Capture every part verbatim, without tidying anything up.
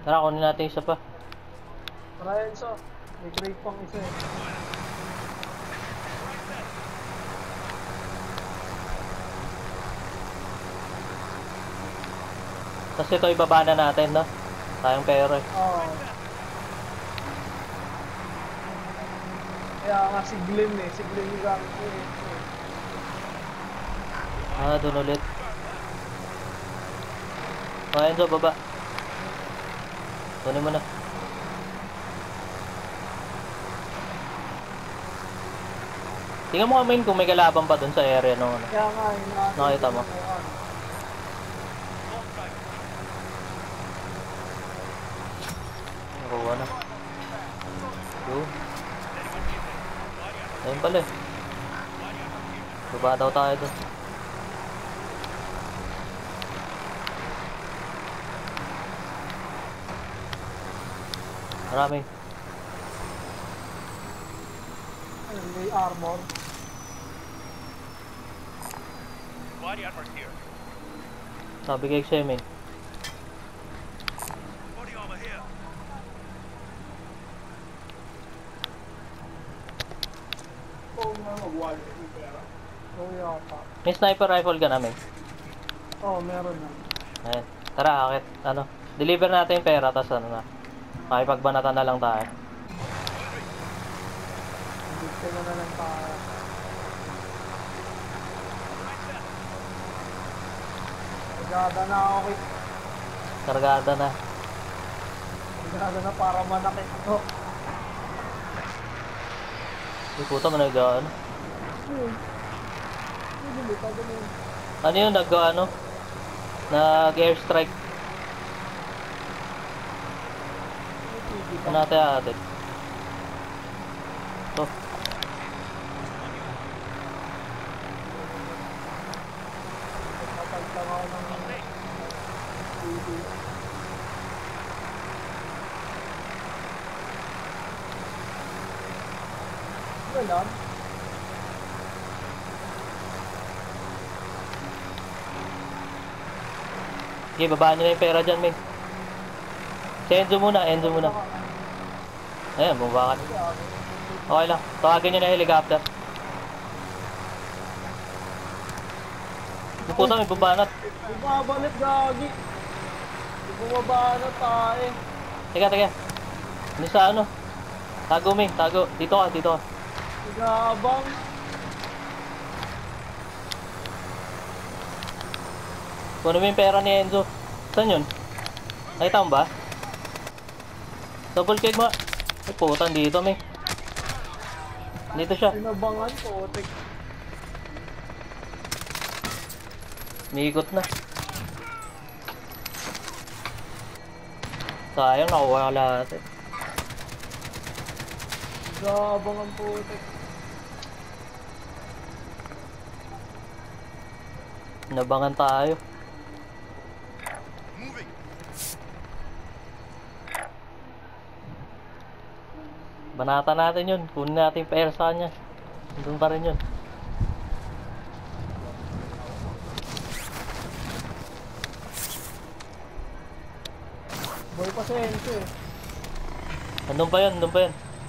Tara, kunin natin isa pa. Tara yun so. May crate pang isa eh. Tapos ito ibaba na natin, no? Tayong pera eh. Oo. Kaya nga si Glenn eh. Si Glenn yung gamit ko eh. Ah, dun ulit. O, Enzo, baba. Kunin mo na. Tingnan mo kami kung may kalaban pa dun sa area nung ano. Kaya nga, hinahanap Nakita ko mo? kung ano. Nakuha na. Yun. Ayun pala eh. Baba daw tayo dun. Marami. Ayun, may armor. Body armor here. Sabi kay Shem eh. Body armor here. Oo nga, mag-wall yung pera. Oo yata. May sniper rifle ka namin. Oo, meron na. Ayan. Tara, akit. Ano? Deliver natin yung pera, tas ano na. Makipagbanatan na lang tayo. Dito na na lang tayo. Nagada na ako kay... Kargada na. Nagada na para manakit ko. Yung puta mo nag-ano. Hmm. Hindi, hindi pa ganun. Ano yun? Nag-ano? Nag-airstrike. Ano natin atin? Ito. Napagtang ako ng... Wala. Okay, babaan nyo na yung pera dyan, men. Si Enzo muna, Enzo muna. Ayan, bumaba ka. Okay lang. Tawagin nyo na yung helicopter. Yung puta, may babanat. Bumabalik, gagi. Bumaba na tayo. Teka, teka. Ano sa ano? Tago, men. Tago. Dito ka, dito ka. Gabang. Kunin mo yung pera ni Enzo. Saan yun? Nakita mo ba? Double check mo. Ay, putan dito, men. Dito siya. Sinabangan ko. Tek. Miikot na. Sayang, nakuha ka lahat eh. Gabang ang putik. Nabangan tayo. Moving. Banata natin yun. Kunin natin yung pera sa kanya. Doon pa rin yun. Boy pa sa Enzo eh. Andun pa yun, andun pa yun.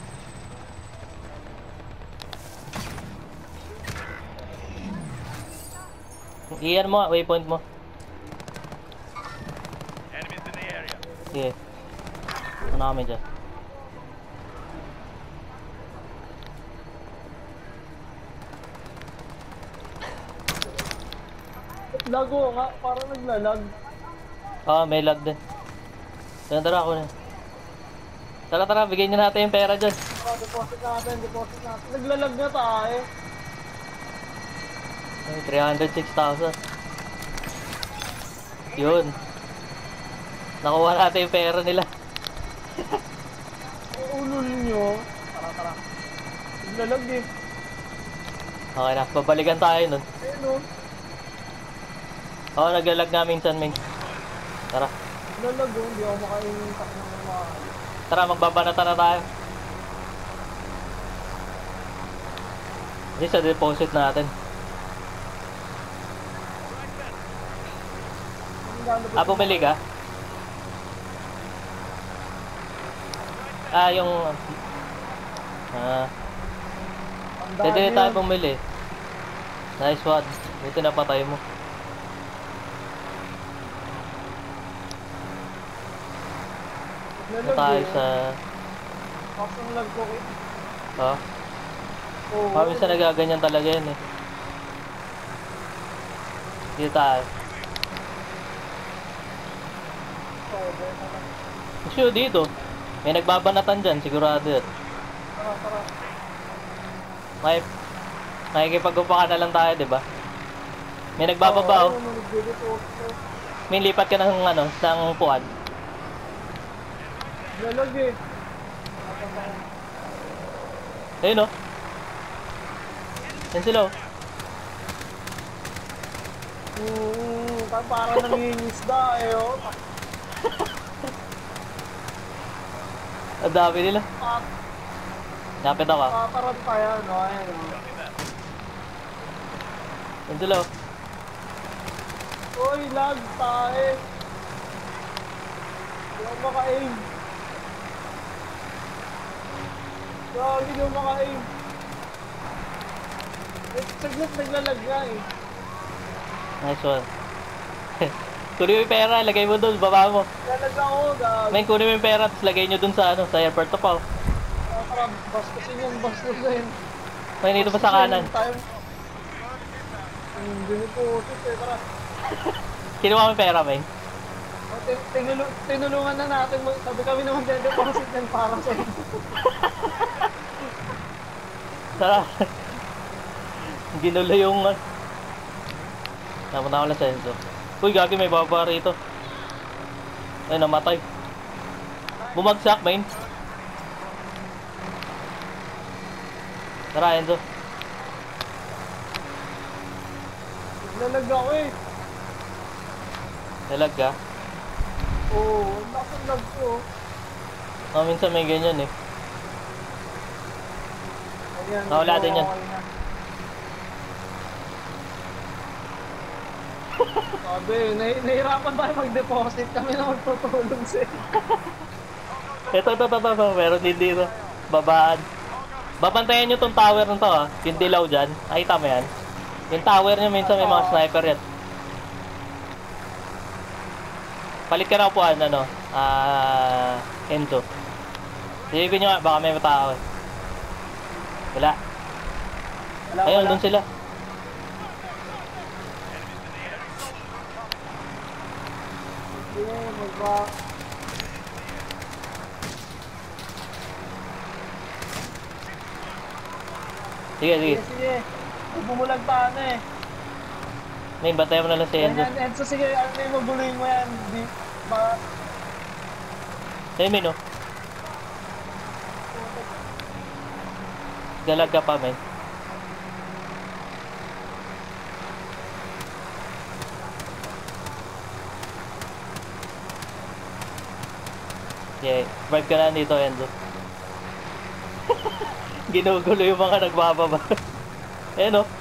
Iyan mo, waypoint mo. Enemies in the area. Sige. Ano kami dyan? Lago nga, parang naglalag. Ah, may lag din. Tara, tara ako na. Tara, tara, bigyan nyo natin yung pera dyan. Ah, deposit natin, deposit natin. Naglalag na tayo. Ay, three hundred six thousand. Yun. Nakuha natin yung pera nila. Ulol nyo. Tara, tara. Naglalag eh. Okay na, babalikan tayo nun. Ayun o. Oo, naglalag nga minsan, Ming. Tara. Naglalag o, hindi ako makaintak ng mga... Tara, magbabanata na tayo. Hindi sa deposit natin. Ah, bumili ka? Ah, yung... Ah, Tandaan pwede yun. tayo bumili. Nice one. Buti napatay mo. Ito Nalag tayo eh. sa... Kasang lag ko eh. Ha? Oo. Kami sa nagaganyan talaga yan eh. Dito tayo. Oo, beta na. Sure dito. May nagbabanatan dyan, sigurado yan. Tara, tara. May... Nakikipag-upa ka na lang tayo, di ba? May nagbababa oh. Oo, ano, nagbibito. May lipat ka ng ano, ng upuan. Nalag eh. Ayun oh. Yan sila oh. Hmm, pa- parang nangingisda eh oh. Ang dami nila. Pa- Napit ako ah. Paparan pa yan oh. Ayan oh. Yan sila oh. Uy, lag tayo. Hindi ako maka-aim. Gagi, hindi ako maka-aim. Eh, saglit naglalag nga eh. Nice one. Kunin mo yung pera, lagay mo dun, baba mo. Lalag ako, gagi. May kunin mo yung pera, tapos lagay nyo dun sa ano, sa airport to pa. Tara, bastusin yan, bastusin. May nito pa sa kanan. Tayo. Hindi mo po, eh, tara. Kinuha mo yung pera, men. O, tin- tinulu- tinulungan na natin, mag- sabi kami naman deposit yan para sa inyo. Tara. Ginulo yung... Napunta ko lang sa Enzo. Uy, gagi, may baba rito. Ay, namatay. Bumagsak, main. Tara, Enzo. Lalag ako eh. Nalag ka. Oo, ang lakas ng lag ko. Oh, minsan may ganyan eh. Ayan, Nawala din yan. okay na. Sabi, nahi- nahirapan tayo mag-deposit. Kami na magtutulong sa'yo. Ito, ito, ito, ito. Meron din dito. Babaan. Babantayan nyo tong tower na to ah. Yung dilaw dyan. Nakita mo yan? Yung tower nyo minsan may mga sniper yan. Palit ka na upuan, ano? Ah... Enzo. Silipin nyo nga, baka may matao eh. Wala. Wala, Ayun, wala. dun sila. Sige, magba... Sige, sige. Sige, sige. Ay, bumulag pa ano eh. May bantayan mo na lang si Yan, Enzo. yan, Enzo, sige, ano yung maguloyin mo yan. Di, ba... Ayun, Min, oh. Galag ka pa, men. Yeah, vibe ka na dito, Enzo. Ginugulo yung mga nagbababa. Ayan, oh.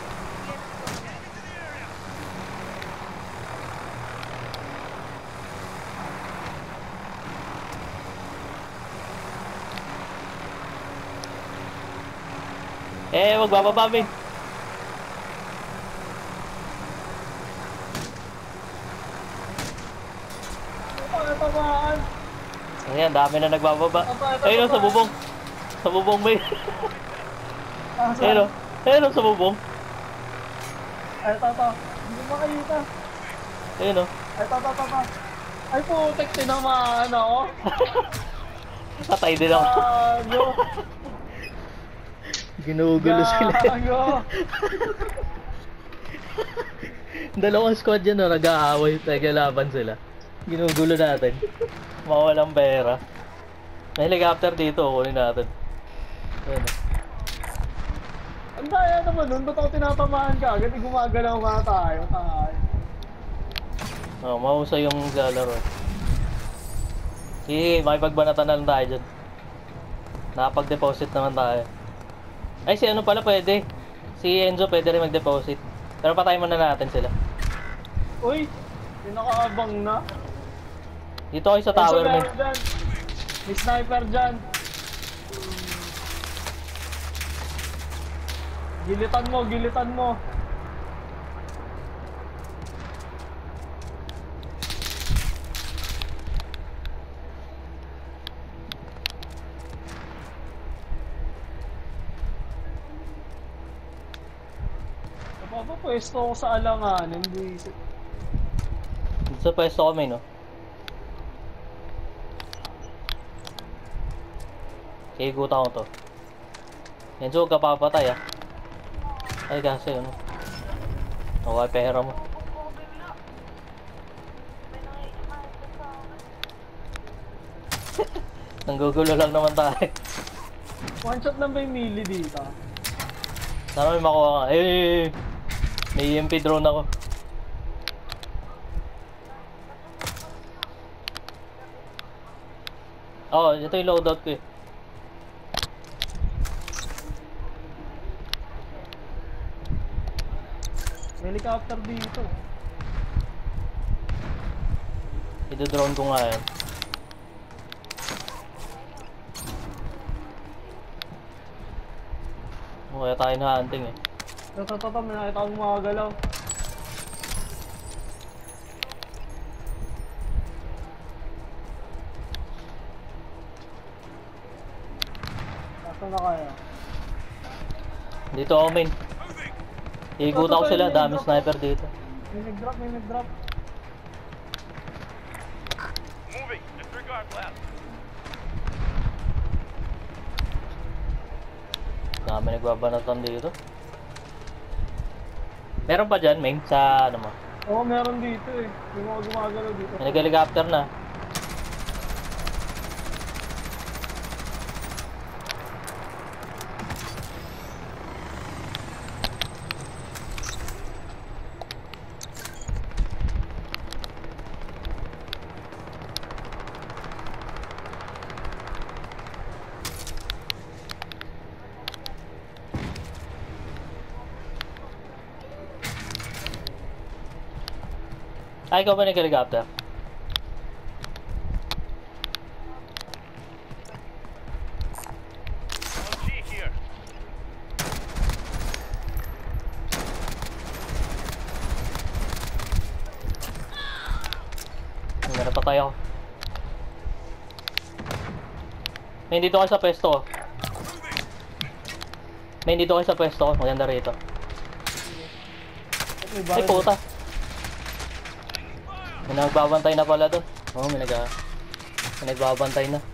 Eh, magbababa, men. Ano tamaan? Ayan, dami na nagbababa. Ayun, oh, sa bubong. Sa bubong, men. Ah, saan? Ayun, oh. Ayun, oh, sa bubong. Ay, ito, ito. Hindi mo makita. Ayun, oh. Ay, ito, ito, ito. Ay, putek, tinamaan ako. Patay din ako. Gago. Ginugulo sila. Gago. Dalawang squad yan, no, nag-aaway, nagkalaban sila. Ginugulo natin. Mawalang pera. May helicopter dito, kunin natin. Ayan. Ang daya naman nun, ba't ako tinatamaan ka? Agad gumagalaw nga tayo, tayo. Oh, mahusay yung lalaro. Sige, makipagbanatan na lang tayo dyan. Nakapag-deposit naman tayo. Ay, si ano pala pwede. Si Enzo pwede rin mag-deposit. Pero patayin muna natin sila. Uy, pinakaabang na. Dito kayo sa tower, Enzo, men. meron dyan. May sniper dyan. Gilitan mo, gilitan mo. Napapapwesto ako sa alanganin, buwisit. Dito sa pwesto kami, no? Sige, guta ko to. Yan, so huwag ka papatay, ah. Ay, kasi, ano? Nawala pera mo. Nanggugulo lang naman tayo. One shot lang ba yung melee dito? Sana may makuha ka. Eh, eh, eh. May E M P drone ako. Oo, oh, ito yung loadout ko eh. May helicopter dito. Ito-drone ko nga yan. O, kaya tayo na-hunting eh. Natatatam, may nakita akong mga galaw. Nasaan na kaya? Dito ako main. Iikutan ko sila, dami sniper dito. May nag-drop, may nag-drop. Moving. Disregard left. Dami nagbabanatan dito. Meron pa dyan, main, sa ano mo? Oo, meron dito eh. May mga gumagalaw dito. May nag-helicopter na. Ay, ikaw ba nag-helicopter? L G here. Hindi na patay ako. May dito kayo sa pwesto ko. May dito kayo sa pwesto ko. Maganda rito. May Ay, baril. puta. May nagbabantay na pala doon. Oo, oh, may, nag may nagbabantay na.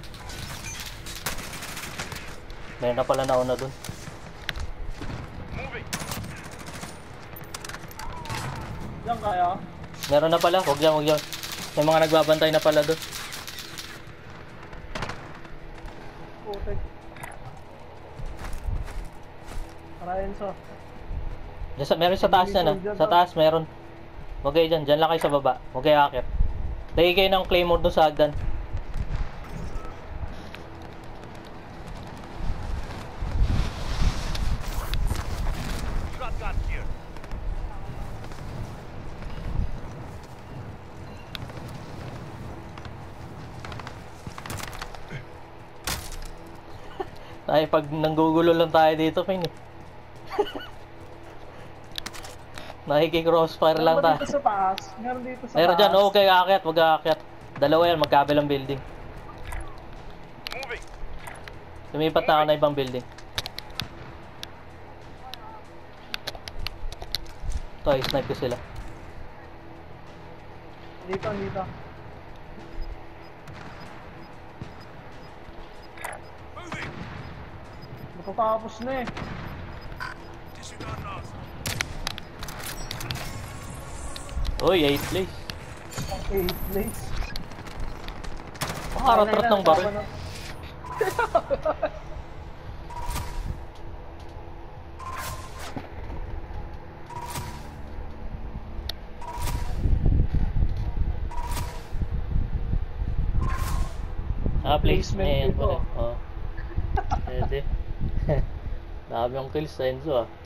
Meron na pala nauna doon. Moving. Diyan kaya? Meron na pala. Huwag yan, huwag yan. May mga nagbabantay na pala doon. Putek. Tara, Enzo. Diyan sa, meron sa taas na na. Sa taas meron. Huwag kayo dyan. Dyan lang kayo sa baba. Huwag kayo akit. Lagay kayo ng claymore doon sa hagdan. Shotgun here. Ay, pag nanggugulo lang tayo dito, Pin eh. Nakiki-crossfire lang Meron ba tayo. dito sa taas? Meron dito sa Meron taas. dyan, okay, aakyat, wag aakyat. Dalawa yan, magkabilang building. Moving. Lumipat na ako na ibang building. Ito, i-snipe ko sila. Dito, dito. Moving. Matatapos na eh. Disregard lost. Uy, eighth place. Okay, place. Makaratrat ng baril. Ah, placement na yan Placement pala. ito. Oh. Pwede. Dami yung kills sa Enzo ah.